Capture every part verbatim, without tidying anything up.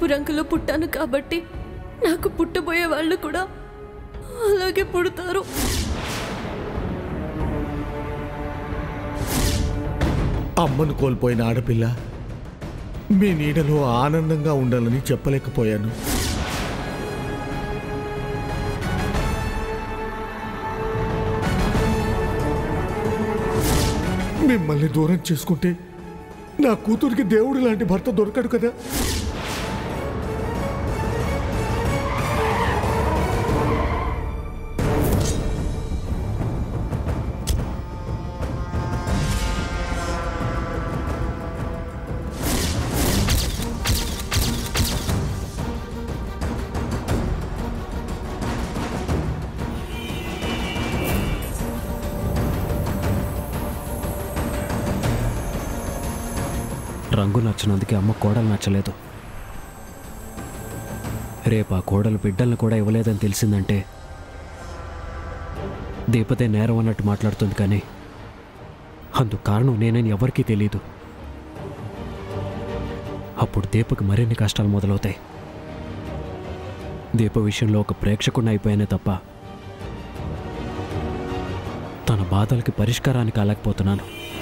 రంగులో పుట్టాను కాబట్టి నాకు పుట్టబోయే వాళ్ళు కూడా అలాగే పుడతారు. అమ్మను కోల్పోయిన ఆడపిల్ల మీ నీడలో ఆనందంగా ఉండాలని చెప్పలేకపోయాను. మిమ్మల్ని దూరం చేసుకుంటే నా కూతురికి దేవుడు లాంటి భర్త దొరకడు కదా. రంగు నచ్చినందుకే అమ్మ కోడలు నచ్చలేదు. రేపు ఆ కోడలు బిడ్డలను కూడా ఇవ్వలేదని తెలిసిందంటే దీపతే నేరం అన్నట్టు మాట్లాడుతుంది. కానీ అందుకు కారణం నేనని ఎవరికీ తెలీదు. అప్పుడు దీపకు మరిన్ని కష్టాలు మొదలవుతాయి. దీప విషయంలో ఒక ప్రేక్షకుడిని అయిపోయానే తప్ప తన బాధలకి పరిష్కారాన్ని కాలేకపోతున్నాను.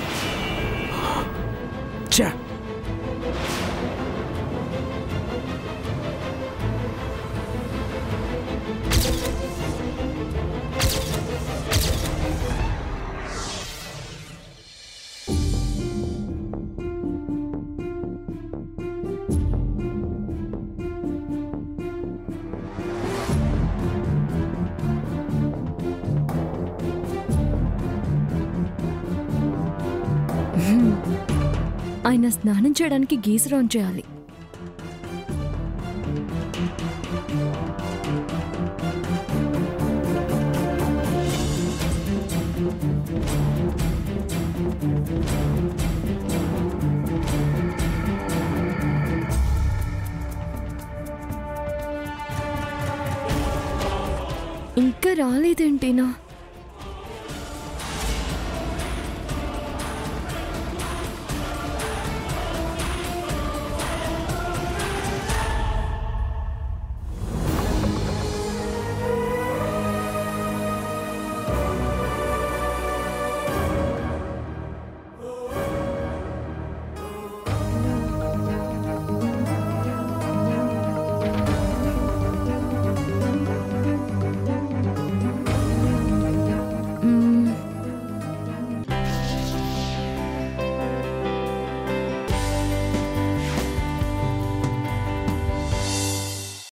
ఛా! ఆయన స్నానం చేయడానికి గీజర్ ఆన్ చేయాలి. ఇంకా రాలేదేంటినా?